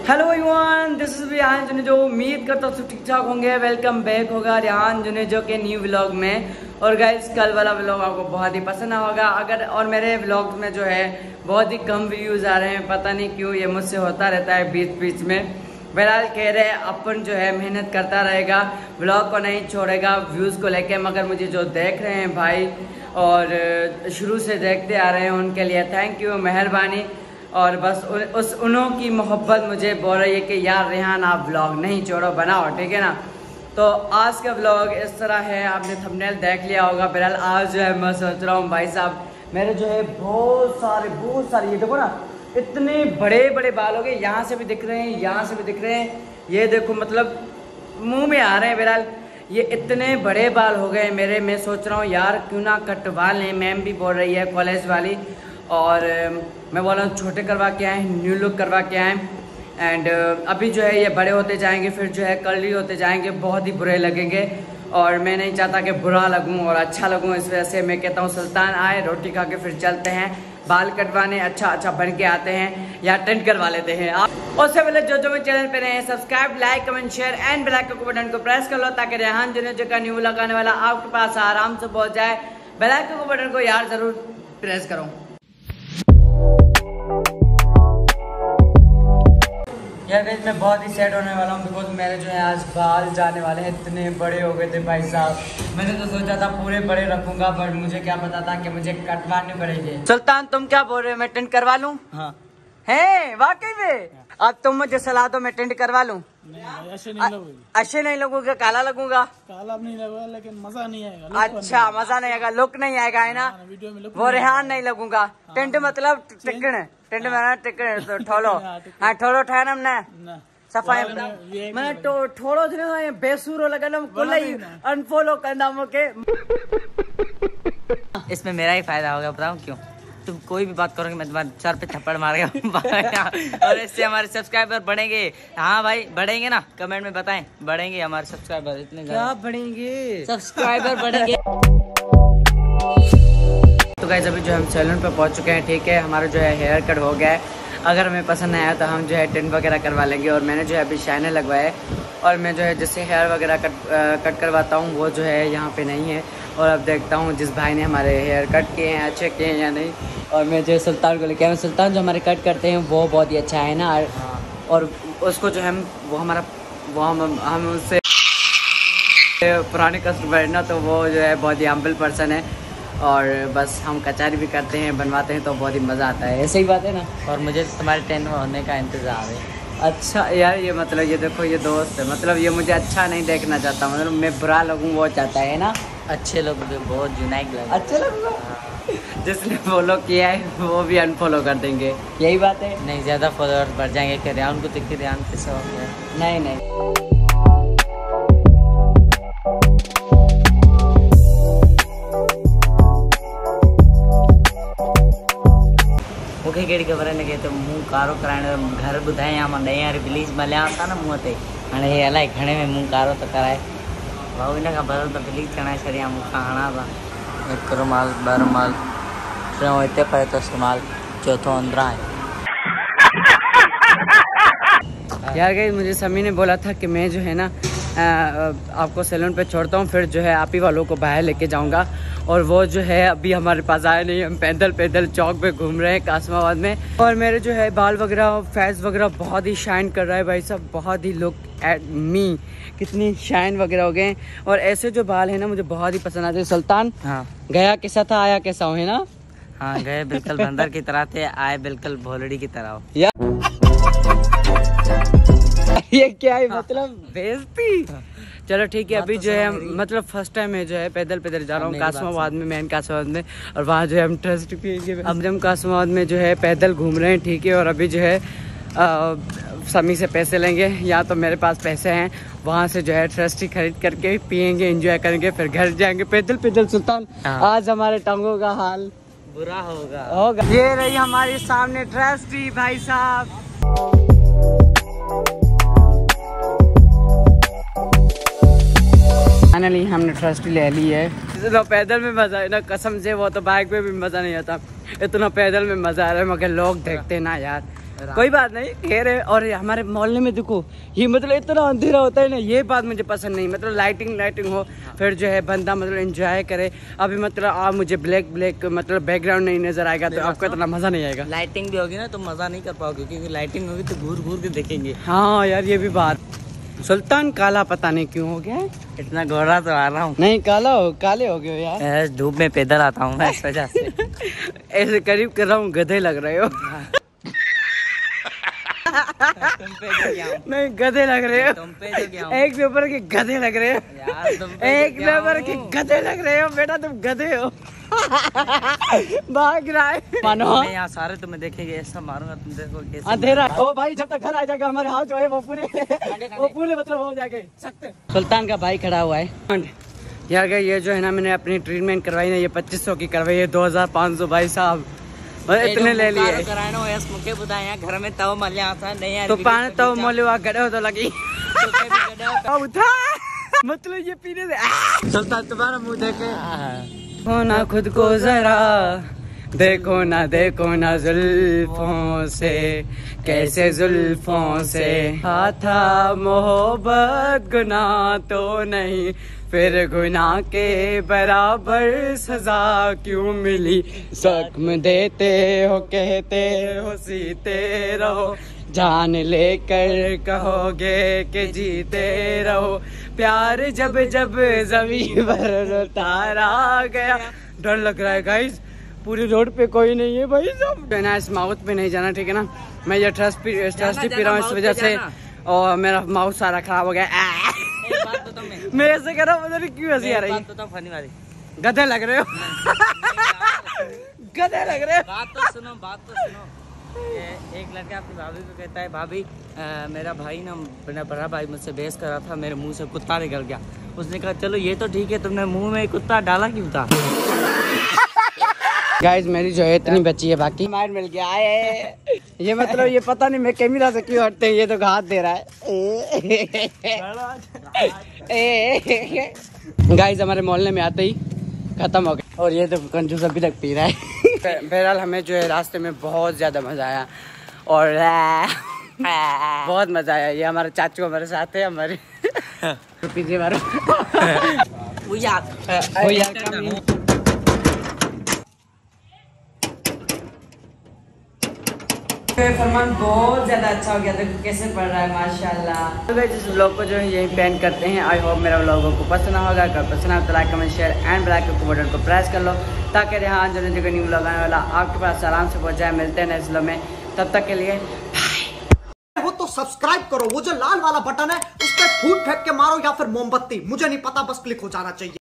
Hello everyone, this is Rihan Junejo. उम्मीद करता हूँ सब ठीक ठाक होंगे। वेलकम बैक होगा रिहान जुनेजो के न्यू व्लॉग में। और गाइस, कल वाला व्लॉग आपको बहुत ही पसंद होगा। और मेरे व्लॉग में जो है बहुत ही कम व्यूज आ रहे हैं, पता नहीं क्यों। ये मुझसे होता रहता है बीच बीच में। बहरहाल कह रहे हैं अपन जो है मेहनत करता रहेगा, व्लॉग को नहीं छोड़ेगा व्यूज़ को लेके। मगर मुझे जो देख रहे हैं भाई और शुरू से देखते आ रहे हैं, उनके लिए थैंक यू, मेहरबानी। और बस उन्हों की मोहब्बत मुझे बोल रही है कि यार रेहान आप व्लॉग नहीं छोड़ो, बनाओ, ठीक है ना। तो आज का व्लॉग इस तरह है, आपने थंबनेल देख लिया होगा। बहरहाल आज जो है मैं सोच रहा हूँ भाई साहब, मेरे जो है बहुत सारे ये देखो ना, इतने बड़े बड़े बाल हो गए। यहाँ से भी दिख रहे हैं, यहाँ से भी दिख रहे हैं, ये देखो मतलब मुंह में आ रहे हैं। बहरहाल ये इतने बड़े बाल हो गए मेरे। मैं सोच रहा हूँ यार क्यों ना कटवा लें। मैम भी बोल रही है कॉलेज वाली, और मैं बोल रहा हूँ छोटे करवा के आएँ, न्यू लुक करवा के आएँ। एंड अभी जो है ये बड़े होते जाएंगे, फिर जो है कर्ली होते जाएंगे, बहुत ही बुरे लगेंगे। और मैं नहीं चाहता कि बुरा लगूं और अच्छा लगूं, इस वजह से मैं कहता हूं सुल्तान आए, रोटी खा के फिर चलते हैं बाल कटवाने, अच्छा बन के आते हैं या टेंट करवा लेते हैं। आप उससे पहले जो मेरे चैनल पे रहे, subscribe, like, comment, share and bell icon button को प्रेस कर लो, ताकि रेहान जुनेजो का न्यू लगाने वाला आपके पास आराम से पहुंच जाए। बेल आइकन बटन को यार जरूर प्रेस करो। यार गाइस, मैं बहुत ही सैड होने वाला हूँ, बिकॉज मेरे जो है आज बाल जाने वाले हैं। इतने बड़े हो गए थे भाई साहब। मैंने तो सोचा था पूरे बड़े रखूंगा, बट मुझे क्या पता था कि मुझे कटवाने पड़ेंगे। सुल्तान तुम क्या बोल रहे हो, मैं टेंट करवा लूँ? हाँ है वाकई में। अब तुम मुझे सलाह दो, मैं टेंट करवा लूँ? अच्छे नहीं लगूंगा, काला लगूंगा? काला नहीं लगूंगा, लेकिन मजा नहीं आएगा। अच्छा मजा नहीं आएगा, लुक नहीं आएगा, है ना। वो रेहान नहीं लगूंगा। टेंट मतलब टिकण, टेंट में टिकण तो ठोलो, हाँ ठोलो ठहरम ना सफाई मैं तो थोड़ो दिन बेसुरो लगन कोई अनफॉलो करना मुके। इसमें मेरा ही फायदा होगा, बताऊं क्यों? तुम कोई भी बात करोगे मैं तुम्हारे सर पे थप्पड़ मारेगा और इससे हमारे सब्सक्राइबर बढ़ेंगे। हाँ भाई बढ़ेंगे ना, कमेंट में बताएं। बढ़ेंगे हमारे सब्सक्राइबर, इतने क्या बढ़ेंगे? सब्सक्राइबर बढ़ेंगे। तो गाइस अभी जो हम सैलून पे पहुंच चुके हैं, ठीक है। हमारा जो है हेयर कट हो गया है। अगर हमें पसंद आया तो हम जो है टेंट वगैरह करवा लेंगे। और मैंने जो है अभी शाइनर लगवाए, और मैं जो है जिससे हेयर वगैरह कट करवाता हूँ वो जो है यहाँ पे नहीं है। और अब देखता हूँ जिस भाई ने हमारे हेयर कट किए हैं अच्छे किए हैं या नहीं। और मैं जो है सुल्तान को लेके आया। सुल्तान जो हमारे कट करते हैं वो बहुत ही अच्छा है ना। और उसको जो हम उससे पुराने कस्टमर है ना, तो वो जो है बहुत ही हम्बल पर्सन है। और बस हम कचहरी भी करते हैं, बनवाते हैं, तो बहुत ही मज़ा आता है। ऐसे ही बात है ना। और मुझे तुम्हारे टेंट में होने का इंतज़ार है। अच्छा यार, ये मतलब ये देखो, ये दोस्त है, मतलब ये मुझे अच्छा नहीं देखना चाहता, मतलब मैं बुरा लगूँ वो चाहता है ना। अच्छे लोग बहुत यूनाइक लगे, अच्छे लगूंगा। जिसने फॉलो किया है वो भी अनफॉलो कर देंगे, यही बात है। नहीं ज़्यादा फॉलोअर्स बढ़ जाएंगे। कि रेहान को देख के रेहान कैसे हो गया? नहीं मूंखे कहिड़ी ख़बर आहे न, तो मुंहुं कारो कराइण घर ॿुधाए या मां ॾहें वारी ब्लीच मलिया था न मुंहं ते। हाणे हे अलाए घणे में मुंहुं कारो त कराए। भाऊ हिन खां भरियल त ब्लीच हणाए छॾियां, मूंखां हणा था। हिकु रुमाल, ॿ रुमाल, टियों हिते पए थो इस्तेमालु, चौथों अंदरां आहे। यार गाइस, मुझे समी ने बोला था कि मैं जो है ना आपको सैलून पे छोड़ता हूँ, फिर जो है आप ही वालों को बाहर लेके जाऊँगा। और वो जो है अभी हमारे पास आया नहीं। हम पैदल चौक पे घूम रहे हैं कासमाबाद में। और मेरे जो है बाल वगैरह, फेस वगैरह बहुत ही शाइन कर रहा है भाई साहब, बहुत ही लुक एट मी, कितनी शाइन वगैरह हो गए। और ऐसे जो बाल है ना मुझे बहुत ही पसंद आते हैं। सुल्तान हाँ गया कैसा था, आया कैसा हो, है ना? हाँ गए बिल्कुल बंदर की तरह थे, आए बिल्कुल भोलड़ी की तरह हो। ये क्या है, मतलब बेइज्जती। चलो ठीक है, अभी जो है मतलब फर्स्ट टाइम है जो है पैदल जा रहा हूँ कासमाबाद में, मेन कासमाबाद में। और वहाँ जो है हम ट्रस्ट पिएंगे। अब हम कासमाबाद में जो है पैदल घूम रहे हैं, ठीक है। और अभी जो है समी से पैसे लेंगे, या तो मेरे पास पैसे हैं, वहाँ से जो है ट्रस्टी खरीद करके पिएंगे, एंजॉय करेंगे, फिर घर जाएंगे पैदल। सुल्तान आज हमारे टांगों का हाल बुरा होगा। ये रही हमारे सामने ट्रस्टी भाई साहब। फाइनली हमने ट्रस्टी ले ली है। इतना पैदल में मजा है ना, कसम से, वो तो बाइक पे भी मजा नहीं आता। इतना पैदल में मजा आ रहा है, मगर लोग देखते ना यार, कोई बात नहीं, खैर है। और हमारे मोहल्ले में देखो ये मतलब इतना अंधेरा होता है ना, ये बात मुझे पसंद नहीं। मतलब लाइटिंग हो, फिर जो है बंदा मतलब एंजॉय करे। अभी मतलब आप मुझे ब्लैक मतलब बैकग्राउंड नहीं नजर आएगा तो आपको इतना मजा नहीं आएगा। लाइटिंग भी होगी ना तो मजा नहीं कर पाओगे, क्योंकि लाइटिंग होगी तो घूर घूर के देखेंगे। हाँ यार ये भी बात। सुल्तान काला पता नहीं क्यों हो गया, इतना गोरा तो आ रहा हूँ। नहीं काले हो गए यार, धूप में पैदल आता हूँ मैं इस वजह से। ऐसे करीब कर रहा हूँ, गधे लग रहे हो। तुम पे जो क्या हूँ? नहीं गधे लग रहे हो, तुम पे जो क्या हूँ? एक पेपर के गधे लग रहे हो यार, तुम पे एक पेपर के गधे लग रहे हो बेटा, तुम गधे हो। भाग रहा है मानो। मैं यहाँ सारे तुम्हें देखेंगे, ऐसा मारूंगा तुम देखो कैसे। अंधेरा ओ भाई, जब तक घर आ जाएगा हमारे हाथ जो है वो पूरे मतलब हो जाएंगे सकते। सुल्तान का भाई खड़ा हुआ है यार। ये जो है ना मैंने अपनी ट्रीटमेंट करवाई ना, ये 2500 की करवाई है, 2500 भाई साहब इतने ले लिए। घर में तव मल्ले आता नहीं तो पानी तो मोले गड़े हो तो लगी उठा मतलब ये पीने से। सुल्तान तुम्हारा मुंह देखे देखो ना खुद को जरा, देखो ना जुल्फों से, कैसे जुल्फों से था मोहब्बत। गुनाह तो नहीं फिर गुनाह के बराबर सजा क्यों मिली। जख्म देते हो कहते हो सीते रहो, जान लेकर कहोगे कि जीते रहो। प्यार जब ज़मीन पर उतारा गया। डर लग रहा है गाइस, पूरी रोड पे कोई नहीं है भाई साहब। ना इस माउथ पे नहीं जाना, ठीक है ना। मैं ये ट्रस्ट पी रहा हूँ इस वजह से, और मेरा माउथ सारा खराब हो गया। मैं ऐसे कर रहा हूँ, पता नहीं क्यों हंसी आ रही है। गधे लग रहे हो, गधे लग रहे हो। बात तो सुनो। एक लड़का अपनी भाभी को कहता है, भाभी मेरा भाई ना, मेरा बड़ा भाई मुझसे बहस कर रहा था, मेरे मुंह से कुत्ता निकल गया। उसने कहा चलो ये तो ठीक है, तुमने मुंह में कुत्ता डाला क्यों था। गाइस मेरी जो है इतनी बची है, बाकी मार मिल गया है। ये मतलब ये पता नहीं मैं कैमरा से क्यों हटते हैं, ये तो हाथ दे रहा है। गाइस हमारे मोहल्ले में आते ही खत्म हो गया, और ये तो कंजूस अभी तक पी रहा है। बहरहाल हमें जो है रास्ते में बहुत ज्यादा मजा आया, और बहुत मजा आया। ये हमारे चाचू हमारे साथ है, हमारे पीछे मारो। फरमान बहुत ज्यादा अच्छा हो गया, देखो कैसे पढ़ रहा है माशाल्लाह। तो गाइस इस व्लॉग को जो है यही पेंड करते हैं। आई होप मेरा व्लॉग को पसंद होगा। अगर पसंद आए तो like comment share and bell icon button को प्रेस कर लो, ताकि यहाँ जो न्यू व्लॉग आने वाला आपके पास आराम से पहुंच जाए। मिलते हैं नेक्स्ट व्लॉग में, तब तक के लिए वो तो सब्सक्राइब करो, वो जो लाल वाला बटन है उस पर फूट फेंक के मारो या फिर मोमबत्ती, मुझे नहीं पता, बस क्लिक हो जाना चाहिए।